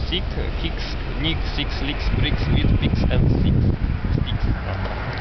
sick, kicks, nick, six licks, bricks, with picks and six sticks.